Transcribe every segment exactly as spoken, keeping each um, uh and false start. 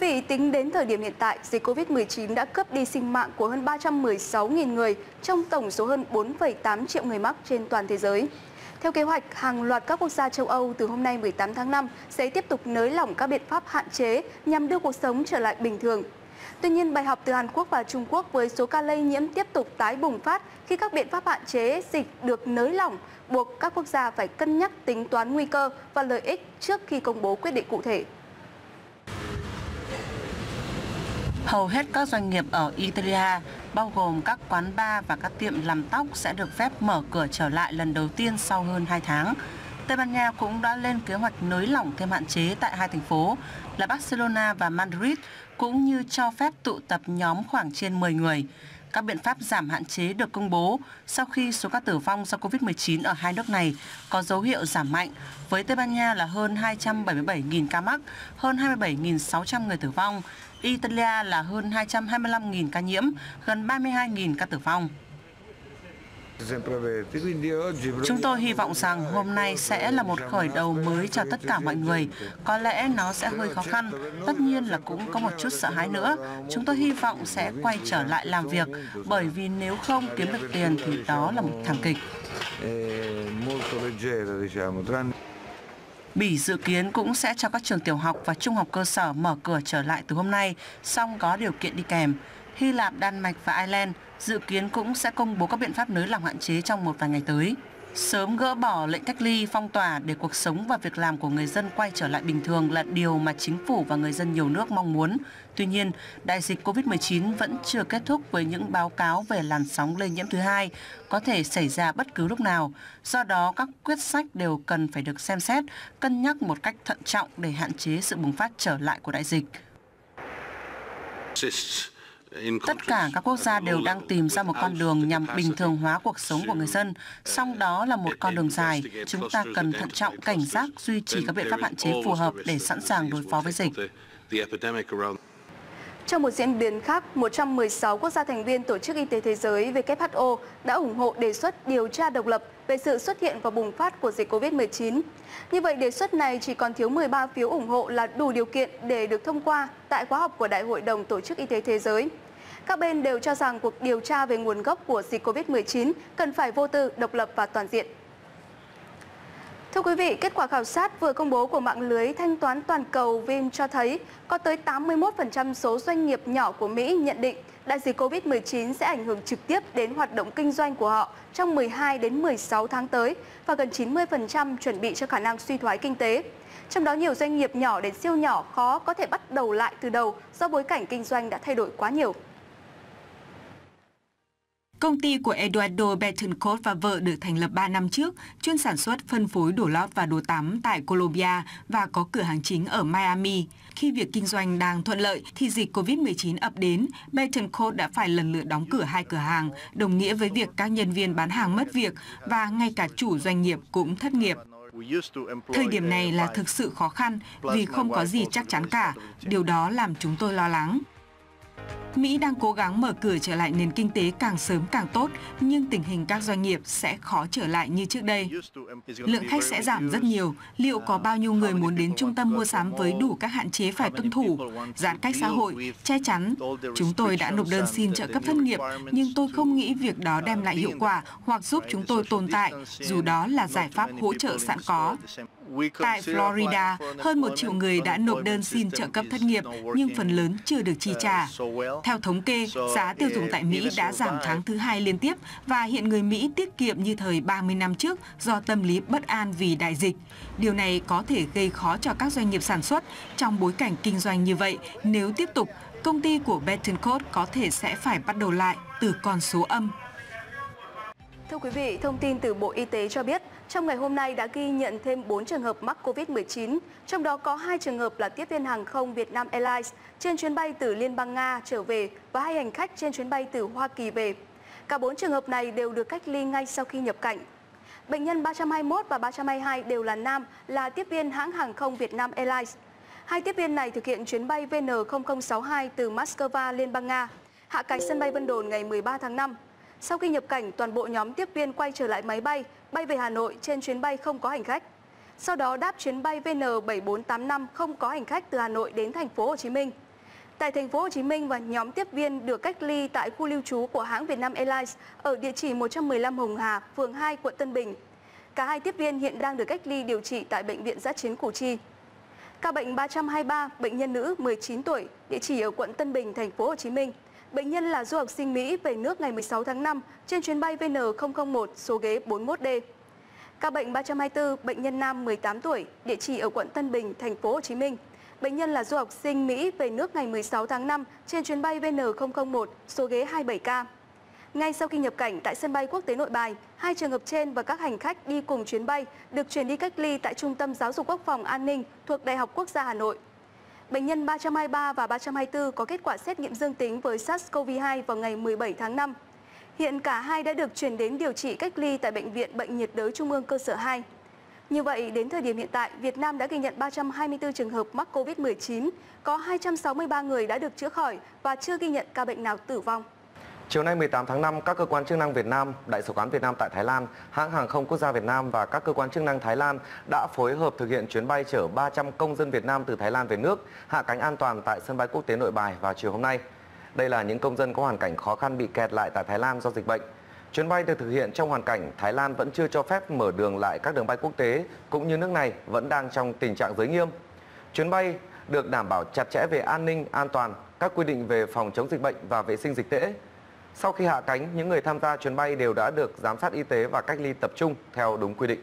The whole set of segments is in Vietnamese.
vị, tính đến thời điểm hiện tại, dịch Covid mười chín đã cướp đi sinh mạng của hơn ba trăm mười sáu nghìn người trong tổng số hơn bốn phẩy tám triệu người mắc trên toàn thế giới. Theo kế hoạch, hàng loạt các quốc gia châu Âu từ hôm nay mười tám tháng năm sẽ tiếp tục nới lỏng các biện pháp hạn chế nhằm đưa cuộc sống trở lại bình thường. Tuy nhiên, bài học từ Hàn Quốc và Trung Quốc với số ca lây nhiễm tiếp tục tái bùng phát khi các biện pháp hạn chế dịch được nới lỏng, buộc các quốc gia phải cân nhắc tính toán nguy cơ và lợi ích trước khi công bố quyết định cụ thể. Hầu hết các doanh nghiệp ở Italia, bao gồm các quán bar và các tiệm làm tóc sẽ được phép mở cửa trở lại lần đầu tiên sau hơn hai tháng. Tây Ban Nha cũng đã lên kế hoạch nới lỏng thêm hạn chế tại hai thành phố là Barcelona và Madrid, cũng như cho phép tụ tập nhóm khoảng trên mười người. Các biện pháp giảm hạn chế được công bố sau khi số ca tử vong do Covid mười chín ở hai nước này có dấu hiệu giảm mạnh, với Tây Ban Nha là hơn hai trăm bảy mươi bảy nghìn ca mắc, hơn hai mươi bảy nghìn sáu trăm người tử vong, Italia là hơn hai trăm hai mươi lăm nghìn ca nhiễm, gần ba mươi hai nghìn ca tử vong. Chúng tôi hy vọng rằng hôm nay sẽ là một khởi đầu mới cho tất cả mọi người. Có lẽ nó sẽ hơi khó khăn, tất nhiên là cũng có một chút sợ hãi nữa. Chúng tôi hy vọng sẽ quay trở lại làm việc, bởi vì nếu không kiếm được tiền thì đó là một thảm kịch. Bỉ dự kiến cũng sẽ cho các trường tiểu học và trung học cơ sở mở cửa trở lại từ hôm nay, song có điều kiện đi kèm. Hy Lạp, Đan Mạch và Ireland dự kiến cũng sẽ công bố các biện pháp nới lỏng hạn chế trong một vài ngày tới. Sớm gỡ bỏ lệnh cách ly, phong tỏa để cuộc sống và việc làm của người dân quay trở lại bình thường là điều mà chính phủ và người dân nhiều nước mong muốn. Tuy nhiên, đại dịch Covid mười chín vẫn chưa kết thúc với những báo cáo về làn sóng lây nhiễm thứ hai có thể xảy ra bất cứ lúc nào. Do đó, các quyết sách đều cần phải được xem xét, cân nhắc một cách thận trọng để hạn chế sự bùng phát trở lại của đại dịch. Tất cả các quốc gia đều đang tìm ra một con đường nhằm bình thường hóa cuộc sống của người dân, song đó là một con đường dài. Chúng ta cần thận trọng, cảnh giác, duy trì các biện pháp hạn chế phù hợp để sẵn sàng đối phó với dịch. Trong một diễn biến khác, một trăm mười sáu quốc gia thành viên Tổ chức Y tế Thế giới W H O đã ủng hộ đề xuất điều tra độc lập về sự xuất hiện và bùng phát của dịch Covid mười chín. Như vậy, đề xuất này chỉ còn thiếu mười ba phiếu ủng hộ là đủ điều kiện để được thông qua tại khóa họp của Đại hội đồng Tổ chức Y tế Thế giới. Các bên đều cho rằng cuộc điều tra về nguồn gốc của dịch Covid mười chín cần phải vô tư, độc lập và toàn diện. Thưa quý vị, kết quả khảo sát vừa công bố của mạng lưới thanh toán toàn cầu Vim cho thấy có tới tám mươi mốt phần trăm số doanh nghiệp nhỏ của Mỹ nhận định đại dịch Covid mười chín sẽ ảnh hưởng trực tiếp đến hoạt động kinh doanh của họ trong mười hai đến mười sáu tháng tới và gần chín mươi phần trăm chuẩn bị cho khả năng suy thoái kinh tế. Trong đó, nhiều doanh nghiệp nhỏ đến siêu nhỏ khó có thể bắt đầu lại từ đầu do bối cảnh kinh doanh đã thay đổi quá nhiều. Công ty của Eduardo Betancourt và vợ được thành lập ba năm trước, chuyên sản xuất phân phối đồ lót và đồ tắm tại Colombia và có cửa hàng chính ở Miami. Khi việc kinh doanh đang thuận lợi thì dịch Covid mười chín ập đến, Betancourt đã phải lần lượt đóng cửa hai cửa hàng, đồng nghĩa với việc các nhân viên bán hàng mất việc và ngay cả chủ doanh nghiệp cũng thất nghiệp. Thời điểm này là thực sự khó khăn vì không có gì chắc chắn cả, điều đó làm chúng tôi lo lắng. Mỹ đang cố gắng mở cửa trở lại nền kinh tế càng sớm càng tốt, nhưng tình hình các doanh nghiệp sẽ khó trở lại như trước đây. Lượng khách sẽ giảm rất nhiều. Liệu có bao nhiêu người muốn đến trung tâm mua sắm với đủ các hạn chế phải tuân thủ, giãn cách xã hội, che chắn? Chúng tôi đã nộp đơn xin trợ cấp thất nghiệp, nhưng tôi không nghĩ việc đó đem lại hiệu quả hoặc giúp chúng tôi tồn tại, dù đó là giải pháp hỗ trợ sẵn có. Tại Florida, hơn một triệu người đã nộp đơn xin trợ cấp thất nghiệp, nhưng phần lớn chưa được chi trả. Theo thống kê, giá tiêu dùng tại Mỹ đã giảm tháng thứ hai liên tiếp và hiện người Mỹ tiết kiệm như thời ba mươi năm trước do tâm lý bất an vì đại dịch. Điều này có thể gây khó cho các doanh nghiệp sản xuất trong bối cảnh kinh doanh như vậy. Nếu tiếp tục, công ty của Betancourt có thể sẽ phải bắt đầu lại từ con số âm. Thưa quý vị, thông tin từ Bộ Y tế cho biết, trong ngày hôm nay đã ghi nhận thêm bốn trường hợp mắc Covid mười chín, trong đó có hai trường hợp là tiếp viên hàng không Vietnam Airlines trên chuyến bay từ Liên bang Nga trở về và hai hành khách trên chuyến bay từ Hoa Kỳ về. Cả bốn trường hợp này đều được cách ly ngay sau khi nhập cảnh. Bệnh nhân ba trăm hai mươi mốt và ba trăm hai mươi hai đều là nam, là tiếp viên hãng hàng không Vietnam Airlines. Hai tiếp viên này thực hiện chuyến bay V N không không sáu hai từ Moscow, Liên bang Nga, hạ cánh sân bay Vân Đồn ngày mười ba tháng năm. Sau khi nhập cảnh, toàn bộ nhóm tiếp viên quay trở lại máy bay, bay về Hà Nội trên chuyến bay không có hành khách. Sau đó đáp chuyến bay V N bảy bốn tám năm không có hành khách từ Hà Nội đến thành phố Hồ Chí Minh. Tại thành phố Hồ Chí Minh, và nhóm tiếp viên được cách ly tại khu lưu trú của hãng Vietnam Airlines ở địa chỉ một trăm mười lăm Hồng Hà, phường hai, quận Tân Bình. Cả hai tiếp viên hiện đang được cách ly điều trị tại Bệnh viện Dã chiến Củ Chi. Ca bệnh ba trăm hai mươi ba, bệnh nhân nữ mười chín tuổi, địa chỉ ở quận Tân Bình, thành phố Hồ Chí Minh. Bệnh nhân là du học sinh Mỹ về nước ngày mười sáu tháng năm trên chuyến bay V N không không một số ghế bốn mươi mốt D. Ca bệnh ba trăm hai mươi tư, bệnh nhân nam mười tám tuổi, địa chỉ ở quận Tân Bình, thành phố Hồ Chí Minh. Bệnh nhân là du học sinh Mỹ về nước ngày mười sáu tháng năm trên chuyến bay V N không không một số ghế hai mươi bảy K. Ngay sau khi nhập cảnh tại sân bay quốc tế Nội Bài, hai trường hợp trên và các hành khách đi cùng chuyến bay được chuyển đi cách ly tại Trung tâm Giáo dục Quốc phòng An ninh thuộc Đại học Quốc gia Hà Nội. Bệnh nhân ba trăm hai mươi ba và ba trăm hai mươi tư có kết quả xét nghiệm dương tính với SARS-xê o vê hai vào ngày mười bảy tháng năm. Hiện cả hai đã được chuyển đến điều trị cách ly tại Bệnh viện Bệnh nhiệt đới Trung ương cơ sở hai. Như vậy, đến thời điểm hiện tại, Việt Nam đã ghi nhận ba trăm hai mươi tư trường hợp mắc Covid mười chín, có hai trăm sáu mươi ba người đã được chữa khỏi và chưa ghi nhận ca bệnh nào tử vong. Chiều nay mười tám tháng năm, các cơ quan chức năng Việt Nam, Đại sứ quán Việt Nam tại Thái Lan, hãng hàng không quốc gia Việt Nam và các cơ quan chức năng Thái Lan đã phối hợp thực hiện chuyến bay chở ba trăm công dân Việt Nam từ Thái Lan về nước, hạ cánh an toàn tại sân bay quốc tế Nội Bài vào chiều hôm nay. Đây là những công dân có hoàn cảnh khó khăn bị kẹt lại tại Thái Lan do dịch bệnh. Chuyến bay được thực hiện trong hoàn cảnh Thái Lan vẫn chưa cho phép mở đường lại các đường bay quốc tế, cũng như nước này vẫn đang trong tình trạng giới nghiêm. Chuyến bay được đảm bảo chặt chẽ về an ninh, an toàn, các quy định về phòng chống dịch bệnh và vệ sinh dịch tễ. Sau khi hạ cánh, những người tham gia chuyến bay đều đã được giám sát y tế và cách ly tập trung theo đúng quy định.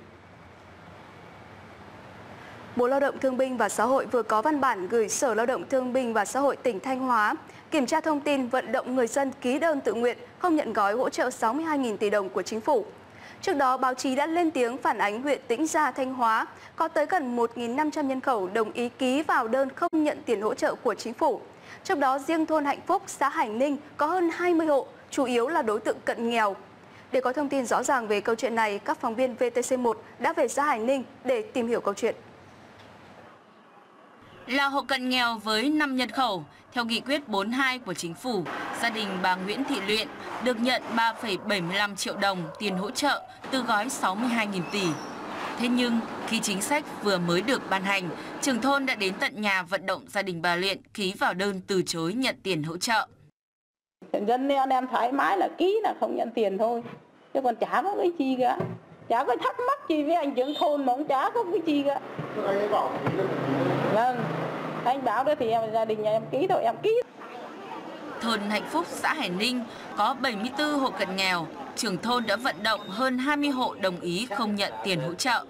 Bộ Lao động Thương binh và Xã hội vừa có văn bản gửi Sở Lao động Thương binh và Xã hội tỉnh Thanh Hóa kiểm tra thông tin vận động người dân ký đơn tự nguyện không nhận gói hỗ trợ sáu mươi hai nghìn tỷ đồng của chính phủ. Trước đó, báo chí đã lên tiếng phản ánh huyện Tĩnh Gia, Thanh Hóa có tới gần một nghìn năm trăm nhân khẩu đồng ý ký vào đơn không nhận tiền hỗ trợ của chính phủ. Trong đó, riêng thôn Hạnh Phúc, xã Hải Ninh có hơn hai mươi hộ, chủ yếu là đối tượng cận nghèo. Để có thông tin rõ ràng về câu chuyện này, các phóng viên V T C một đã về xã Hải Ninh để tìm hiểu câu chuyện. Là hộ cận nghèo với năm nhân khẩu, theo nghị quyết bốn mươi hai của chính phủ, gia đình bà Nguyễn Thị Luyện được nhận ba phẩy bảy mươi lăm triệu đồng tiền hỗ trợ từ gói sáu mươi hai nghìn tỷ. Thế nhưng, khi chính sách vừa mới được ban hành, trưởng thôn đã đến tận nhà vận động gia đình bà Luyện ký vào đơn từ chối nhận tiền hỗ trợ. Dân anh em thoải mái là ký là không nhận tiền thôi, chứ còn chả có cái gì cả. Chả có thắc mắc gì với anh trưởng thôn mà cũng chả có cái gì cả. Vâng, anh bảo đó thì em gia đình nhà em ký thôi, em ký. Thôn Hạnh Phúc, xã Hải Ninh có bảy mươi tư hộ cận nghèo. Trưởng thôn đã vận động hơn hai mươi hộ đồng ý không nhận tiền hỗ trợ.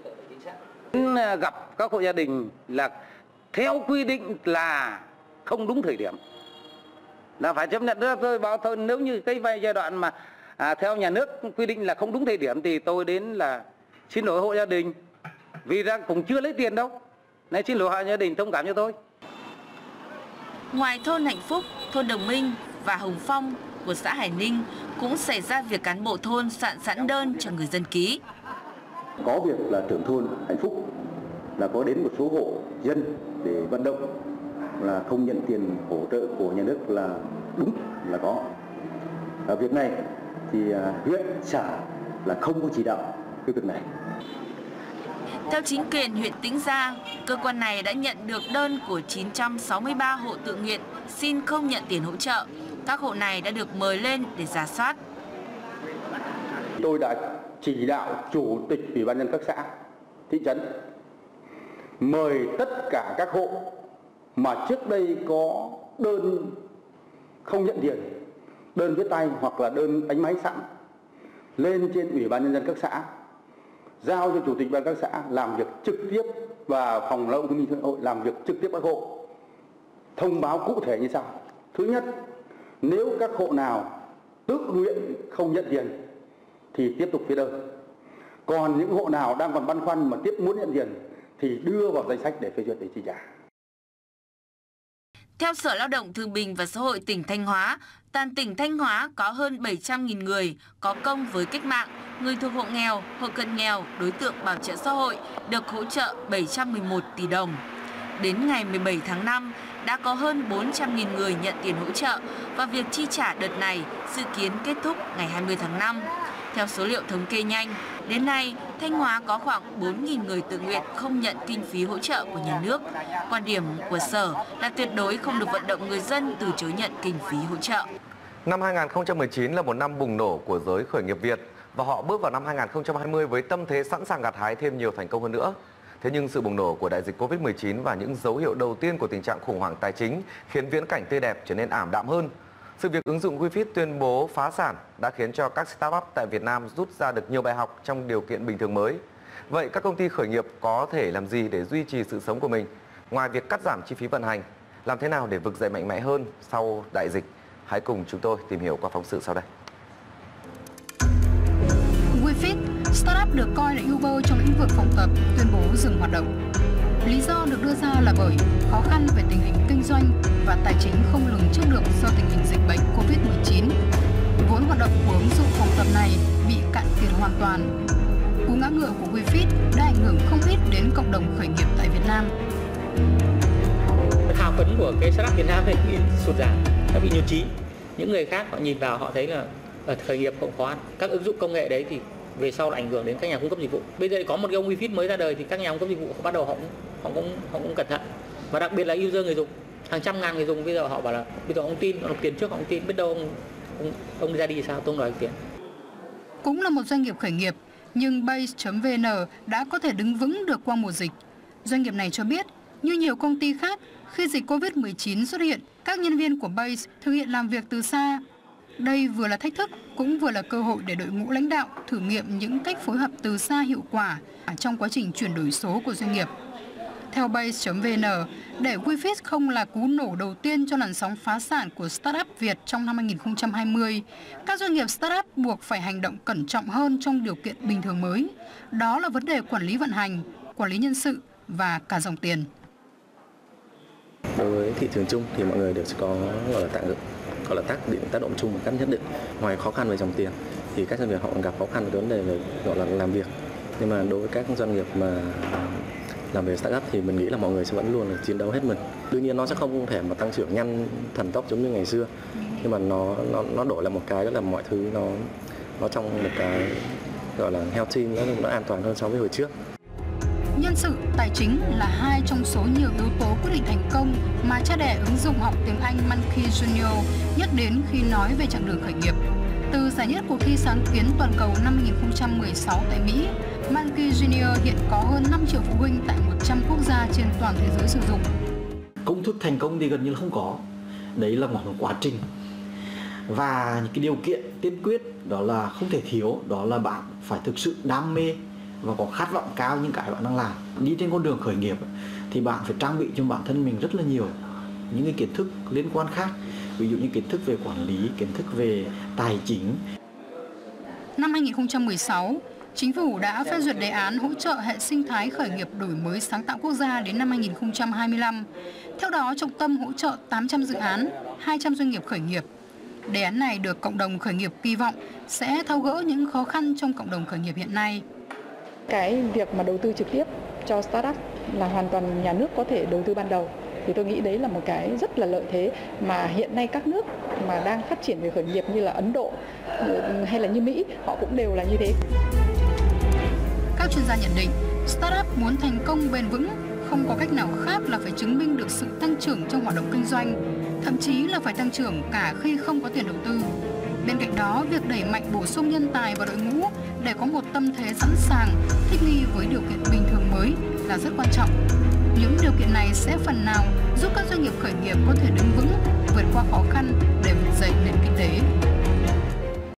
Gặp các hộ gia đình là theo quy định là không đúng thời điểm, là phải chấp nhận. Tôi bảo thôi, nếu như cái vay giai đoạn mà à, theo nhà nước quy định là không đúng thời điểm thì tôi đến là xin lỗi hộ gia đình, vì ra cũng chưa lấy tiền đâu. Này, xin lỗi hộ gia đình, thông cảm cho tôi. Ngoài thôn Hạnh Phúc, thôn Đồng Minh và Hồng Phong của xã Hải Ninh cũng xảy ra việc cán bộ thôn soạn sẵn đơn cho người dân ký. Có việc là trưởng thôn Hạnh Phúc là có đến một số hộ dân để vận động là không nhận tiền hỗ trợ của nhà nước là đúng, là có. Ở việc này thì huyện, xã là không có chỉ đạo cái việc này. Theo chính quyền huyện Tĩnh Gia, cơ quan này đã nhận được đơn của chín trăm sáu mươi ba hộ tự nguyện xin không nhận tiền hỗ trợ. Các hộ này đã được mời lên để rà soát. Tôi đã chỉ đạo chủ tịch ủy ban nhân các xã, thị trấn mời tất cả các hộ mà trước đây có đơn không nhận tiền, đơn viết tay hoặc là đơn đánh máy sẵn, lên trên ủy ban nhân dân các xã, giao cho chủ tịch ban các xã làm việc trực tiếp và phòng lao động thương binh xã hội làm việc trực tiếp các hộ, thông báo cụ thể như sau. Thứ nhất, nếu các hộ nào tự nguyện không nhận tiền thì tiếp tục viết đơn. Còn những hộ nào đang còn băn khoăn mà tiếp muốn nhận tiền thì đưa vào danh sách để phê duyệt để chi trả. Theo Sở Lao động Thương binh và Xã hội tỉnh Thanh Hóa, toàn tỉnh Thanh Hóa có hơn bảy trăm nghìn người có công với cách mạng, người thuộc hộ nghèo, hộ cận nghèo, đối tượng bảo trợ xã hội được hỗ trợ bảy trăm mười một tỷ đồng. Đến ngày mười bảy tháng năm, đã có hơn bốn trăm nghìn người nhận tiền hỗ trợ và việc chi trả đợt này dự kiến kết thúc ngày hai mươi tháng năm. Theo số liệu thống kê nhanh, đến nay, Thanh Hóa có khoảng bốn nghìn người tự nguyện không nhận kinh phí hỗ trợ của nhà nước. Quan điểm của Sở là tuyệt đối không được vận động người dân từ chối nhận kinh phí hỗ trợ. Năm hai nghìn không trăm mười chín là một năm bùng nổ của giới khởi nghiệp Việt và họ bước vào năm hai nghìn không trăm hai mươi với tâm thế sẵn sàng gặt hái thêm nhiều thành công hơn nữa. Thế nhưng sự bùng nổ của đại dịch Covid mười chín và những dấu hiệu đầu tiên của tình trạng khủng hoảng tài chính khiến viễn cảnh tươi đẹp trở nên ảm đạm hơn. Sự việc ứng dụng WeFit tuyên bố phá sản đã khiến cho các startup tại Việt Nam rút ra được nhiều bài học trong điều kiện bình thường mới. Vậy các công ty khởi nghiệp có thể làm gì để duy trì sự sống của mình? Ngoài việc cắt giảm chi phí vận hành, làm thế nào để vực dậy mạnh mẽ hơn sau đại dịch? Hãy cùng chúng tôi tìm hiểu qua phóng sự sau đây. WeFit, startup được coi là Uber trong lĩnh vực phòng tập, tuyên bố dừng hoạt động. Lý do được đưa ra là bởi khó khăn về tình hình kinh doanh và tài chính không lường trước được do tình hình dịch bệnh Covid mười chín. Vốn hoạt động của ứng dụng phòng tập này bị cạn kiệt hoàn toàn. Cú ngã ngựa của WeFit đã ảnh hưởng không ít đến cộng đồng khởi nghiệp tại Việt Nam. Hào phấn của cái startup Việt Nam thì bị sụt giảm, đã bị nhụt chí. Những người khác họ nhìn vào họ thấy là ở khởi nghiệp không khó khăn. Các ứng dụng công nghệ đấy thì về sau là ảnh hưởng đến các nhà cung cấp dịch vụ. Bây giờ có một cái ông WeFit mới ra đời thì các nhà cung cấp dịch vụ họ bắt đầu họ cũng họ cũng họ cũng cẩn thận. Và đặc biệt là user người dùng, hàng trăm ngàn người dùng bây giờ họ bảo là bây giờ ông tin, ông nộp tiền trước, ông tin biết đâu ông ông, ông ra đi sao tôi không đòi tiền. Cũng là một doanh nghiệp khởi nghiệp, nhưng Base chấm vê en đã có thể đứng vững được qua mùa dịch. Doanh nghiệp này cho biết, như nhiều công ty khác, khi dịch Covid mười chín xuất hiện, các nhân viên của Base thực hiện làm việc từ xa. Đây vừa là thách thức, cũng vừa là cơ hội để đội ngũ lãnh đạo thử nghiệm những cách phối hợp từ xa hiệu quả trong quá trình chuyển đổi số của doanh nghiệp. Theo Base chấm vê en, để WeFit không là cú nổ đầu tiên cho làn sóng phá sản của startup Việt trong năm hai nghìn không trăm hai mươi, các doanh nghiệp startup buộc phải hành động cẩn trọng hơn trong điều kiện bình thường mới. Đó là vấn đề quản lý vận hành, quản lý nhân sự và cả dòng tiền. Đối với thị trường chung thì mọi người đều sẽ có gọi là tác gọi là tác định tác động chung một cách nhất định. Ngoài khó khăn về dòng tiền thì các doanh nghiệp họ gặp khó khăn về vấn đề về gọi là làm việc. Nhưng mà đối với các doanh nghiệp mà làm về startup thì mình nghĩ là mọi người sẽ vẫn luôn là chiến đấu hết mình. Đương nhiên nó sẽ không thể mà tăng trưởng nhanh thần tốc giống như ngày xưa, nhưng mà nó nó nó đổi lại một cái đó là mọi thứ nó nó trong một cái gọi là healthy, nó nó an toàn hơn so với hồi trước. Nhân sự, tài chính là hai trong số nhiều yếu tố quyết định thành công mà cha đẻ ứng dụng học tiếng Anh Monkey Junior nhắc đến khi nói về chặng đường khởi nghiệp. Từ giải nhất cuộc thi sáng kiến toàn cầu năm hai nghìn không trăm mười sáu tại Mỹ, Monkey Junior hiện có hơn năm triệu phụ huynh tại một trăm quốc gia trên toàn thế giới sử dụng. Công thức thành công thì gần như là không có. Đấy là một quá trình. Và những cái điều kiện tiên quyết đó là không thể thiếu, đó là bạn phải thực sự đam mê và có khát vọng cao những cái bạn đang làm. Đi trên con đường khởi nghiệp thì bạn phải trang bị cho bản thân mình rất là nhiều những cái kiến thức liên quan khác, ví dụ như kiến thức về quản lý, kiến thức về tài chính. Năm hai nghìn không trăm mười sáu, Chính phủ đã phê duyệt đề án hỗ trợ hệ sinh thái khởi nghiệp đổi mới sáng tạo quốc gia đến năm hai nghìn không trăm hai mươi lăm. Theo đó, trọng tâm hỗ trợ tám trăm dự án, hai trăm doanh nghiệp khởi nghiệp. Đề án này được cộng đồng khởi nghiệp kỳ vọng sẽ tháo gỡ những khó khăn trong cộng đồng khởi nghiệp hiện nay. Cái việc mà đầu tư trực tiếp cho startup là hoàn toàn nhà nước có thể đầu tư ban đầu. Thì tôi nghĩ đấy là một cái rất là lợi thế mà hiện nay các nước mà đang phát triển về khởi nghiệp như là Ấn Độ hay là như Mỹ, họ cũng đều là như thế. Các chuyên gia nhận định, startup muốn thành công bền vững không có cách nào khác là phải chứng minh được sự tăng trưởng trong hoạt động kinh doanh, thậm chí là phải tăng trưởng cả khi không có tiền đầu tư. Bên cạnh đó, việc đẩy mạnh bổ sung nhân tài vào đội ngũ để có một tâm thế sẵn sàng thích nghi với điều kiện bình thường mới là rất quan trọng. Những điều kiện này sẽ phần nào giúp các doanh nghiệp khởi nghiệp có thể đứng vững